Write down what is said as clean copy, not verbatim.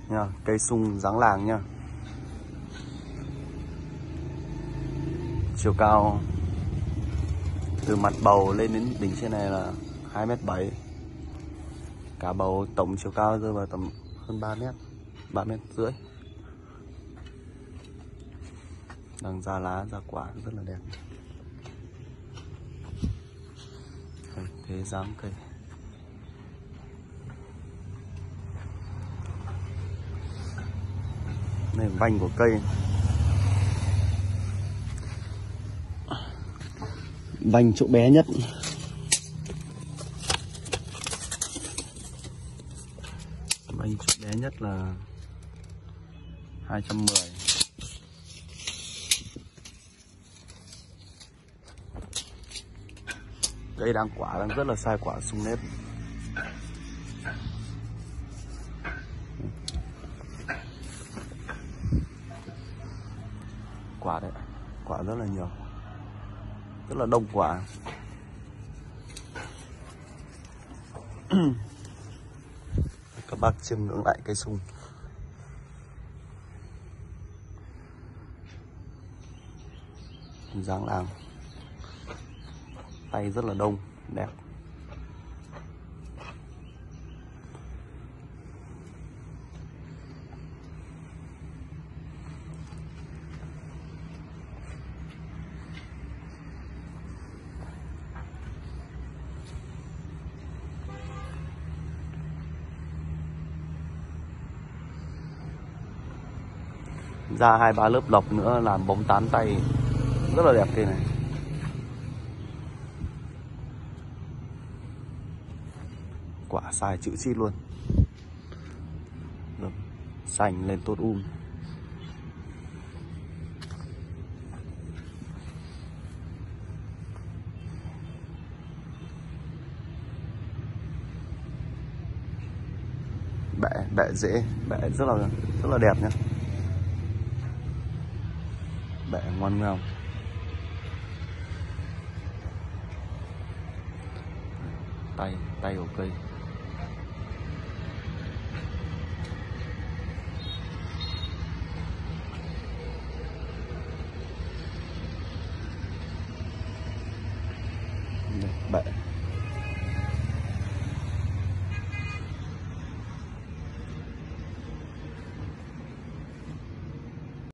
nha, cây sung dáng làng nha. Chiều cao từ mặt bầu lên đến đỉnh trên này là 2,7 m. Cả bầu tổng chiều cao rơi vào tầm hơn 3 m, 3,5 m. Đang ra lá ra quả rất là đẹp. Thế dáng cây. Đây là vành của cây. Vành chỗ bé nhất. Vành chỗ bé nhất là 210. Cây đang quả, đang rất là sai quả sung nếp. Quả đấy, quả rất là nhiều, rất là đông quả. Các bác chiêm ngưỡng lại cây sung. Dáng làng, tay rất là đông, đẹp. Ra 2-3 lớp lọc nữa làm bóng tán tay rất là đẹp cây này. Quả sai chữ chít luôn. Xanh lên tốt bẹ dễ, bẹ rất là đẹp nhá. Bẹ ngoan ngoèo. Tay của cây. Bẹ